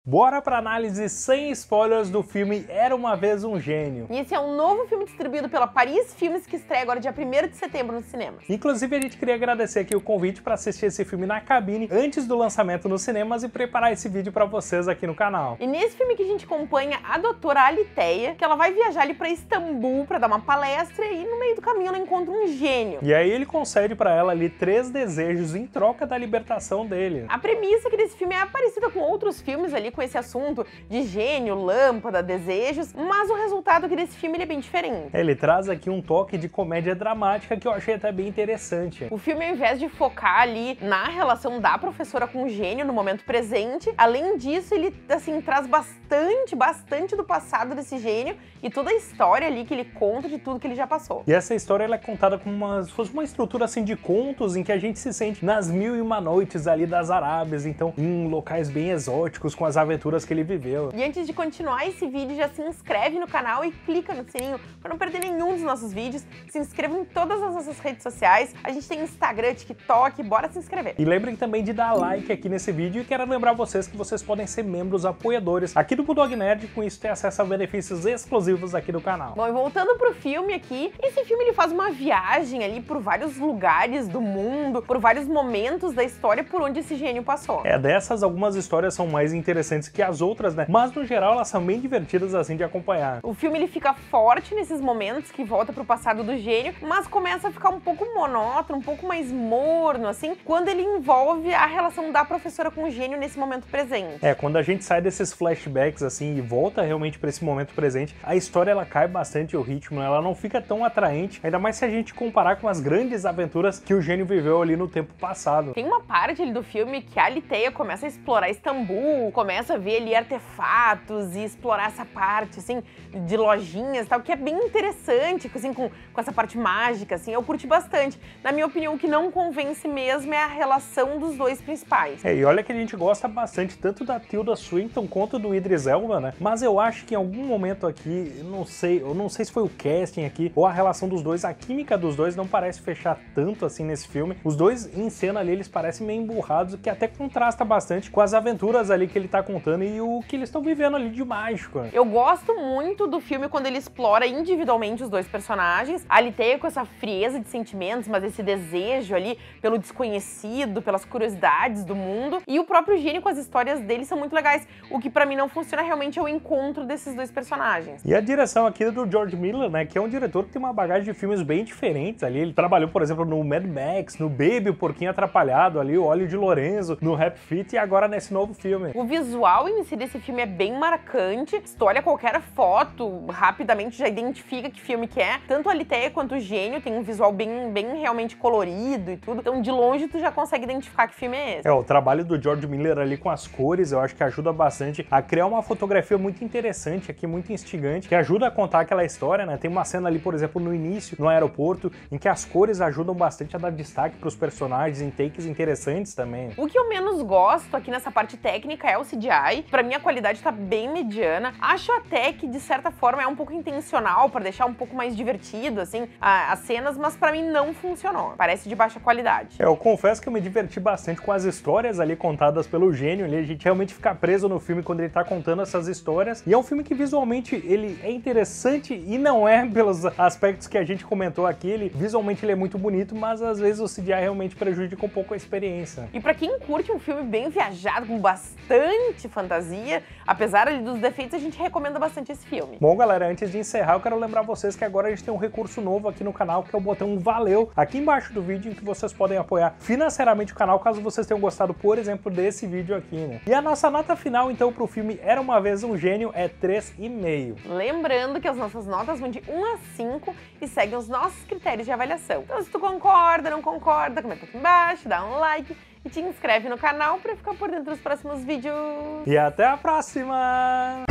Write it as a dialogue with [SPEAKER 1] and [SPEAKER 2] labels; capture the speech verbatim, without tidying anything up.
[SPEAKER 1] Bora pra análise sem spoilers do filme Era Uma Vez um Gênio.
[SPEAKER 2] E esse é um novo filme distribuído pela Paris Filmes que estreia agora dia primeiro de setembro nos cinemas.
[SPEAKER 1] Inclusive a gente queria agradecer aqui o convite para assistir esse filme na cabine antes do lançamento nos cinemas e preparar esse vídeo para vocês aqui no canal.
[SPEAKER 2] E nesse filme que a gente acompanha a doutora Alitéia, que ela vai viajar ali para Istambul para dar uma palestra e no meio do caminho ela encontra um gênio.
[SPEAKER 1] E aí ele concede para ela ali três desejos em troca da libertação dele.
[SPEAKER 2] A premissa aqui desse filme é parecida com outros filmes ali com esse assunto de gênio, lâmpada, desejos, mas o resultado aqui desse filme ele é bem diferente.
[SPEAKER 1] Ele traz aqui um toque de comédia dramática que eu achei até bem interessante.
[SPEAKER 2] O filme, ao invés de focar ali na relação da professora com o gênio no momento presente, além disso, ele, assim, traz bastante, bastante do passado desse gênio e toda a história ali que ele conta de tudo que ele já passou.
[SPEAKER 1] E essa história ela é contada como uma, se fosse uma estrutura assim de contos em que a gente se sente nas mil e uma noites ali das Arábias, então em locais bem exóticos com as aventuras que ele viveu.
[SPEAKER 2] E antes de continuar esse vídeo, já se inscreve no canal e clica no sininho para não perder nenhum dos nossos vídeos. Se inscreva em todas as nossas redes sociais. A gente tem Instagram, TikTok, bora se inscrever.
[SPEAKER 1] E lembrem também de dar like aqui nesse vídeo e quero lembrar vocês que vocês podem ser membros apoiadores aqui do Bulldog Nerd, com isso ter acesso a benefícios exclusivos aqui do canal.
[SPEAKER 2] Bom, e voltando pro filme aqui, esse filme ele faz uma viagem ali por vários lugares do mundo, por vários momentos da história por onde esse gênio passou.
[SPEAKER 1] É, dessas algumas histórias são mais interessantes que as outras, né? Mas no geral elas são bem divertidas assim de acompanhar.
[SPEAKER 2] O filme ele fica forte nesses momentos que volta pro passado do gênio, mas começa a ficar um pouco monótono, um pouco mais morno, assim, quando ele envolve a relação da professora com o gênio nesse momento presente.
[SPEAKER 1] É, quando a gente sai desses flashbacks, assim, e volta realmente pra esse momento presente, a história, ela cai bastante o ritmo, ela não fica tão atraente, ainda mais se a gente comparar com as grandes aventuras que o gênio viveu ali no tempo passado.
[SPEAKER 2] Tem uma parte ali do filme que a Alitéia começa a explorar Istambul, começa a ver ali artefatos e explorar essa parte, assim, de lojinhas e tal, que é bem interessante, assim, com, com essa parte mágica, assim, eu curti bastante. Na minha opinião, o que não convence mesmo é a relação dos dois principais.
[SPEAKER 1] É, e olha que a gente gosta bastante tanto da Tilda Swinton quanto do Idris Elba, né? Mas eu acho que em algum momento aqui, eu não sei, eu não sei se foi o casting aqui ou a relação dos dois, a química dos dois não parece fechar tanto assim nesse filme. Os dois em cena ali, eles parecem meio emburrados, o que até contrasta bastante com as aventuras ali que ele tá contando e o que eles estão vivendo ali de mágico.
[SPEAKER 2] Eu gosto muito do filme quando ele explora individualmente os dois personagens. A Alitéia com essa frieza de sentimentos, mas esse desejo ali pelo desconhecido, pelas curiosidades do mundo. E o próprio gênio com as histórias dele são muito legais. O que pra mim não funciona realmente é o encontro desses dois personagens.
[SPEAKER 1] E a direção aqui é do George Miller, né, que é um diretor que tem uma bagagem de filmes bem diferentes ali. Ele trabalhou, por exemplo, no Mad Max, no Baby, o Porquinho Atrapalhado ali, o Óleo de Lorenzo, no Happy Feet e agora nesse novo filme.
[SPEAKER 2] O visual em si desse filme é bem marcante. Se tu olha qualquer foto, rapidamente já identifica que filme que é. Tanto a Alitéia quanto o gênio tem um visual bem, bem realmente colorido e tudo. Então, de longe, tu já consegue identificar que filme é esse.
[SPEAKER 1] É, o trabalho do George Miller ali com as cores, eu acho que ajuda bastante a criar uma fotografia muito interessante aqui, muito instigante, que ajuda a contar aquela história, né? Tem uma cena ali, por exemplo, no início, no aeroporto, em que as cores ajudam bastante a dar destaque para os personagens em takes interessantes também.
[SPEAKER 2] O que eu menos gosto aqui nessa parte técnica é o C G I. Pra mim, a qualidade tá bem mediana. Acho até que, de certa forma, é um pouco intencional para deixar um pouco mais divertido, assim, a, as cenas, mas pra mim não funcionou. Parece de baixa qualidade.
[SPEAKER 1] É, eu confesso que eu me diverti bastante com as histórias ali contadas pelo gênio ali. A gente realmente fica preso no filme quando ele tá contando essas histórias. E é um filme que visualmente ele é interessante e não é pelos aspectos que a gente comentou aqui. Ele, visualmente ele é muito bonito, mas às vezes o C G I realmente prejudica um pouco a experiência.
[SPEAKER 2] E pra quem curte um filme bem viajado, com bastante fantasia, apesar ali dos defeitos, a gente recomenda bastante esse filme.
[SPEAKER 1] Bom, galera, antes de encerrar, eu quero lembrar vocês que agora a gente tem um recurso novo aqui no canal, que é o botão Valeu, aqui embaixo do vídeo, em que vocês podem apoiar financeiramente o canal, caso vocês tenham gostado, por exemplo, desse vídeo aqui, né? E a nossa nota final, então, pro filme Era Uma Vez um Gênio é três e meio.
[SPEAKER 2] Lembrando que as nossas notas vão de um a cinco e seguem os nossos critérios de avaliação. Então, se tu concorda, não concorda, comenta aqui embaixo, dá um like e te inscreve no canal pra ficar por dentro dos próximos vídeos.
[SPEAKER 1] E até a próxima!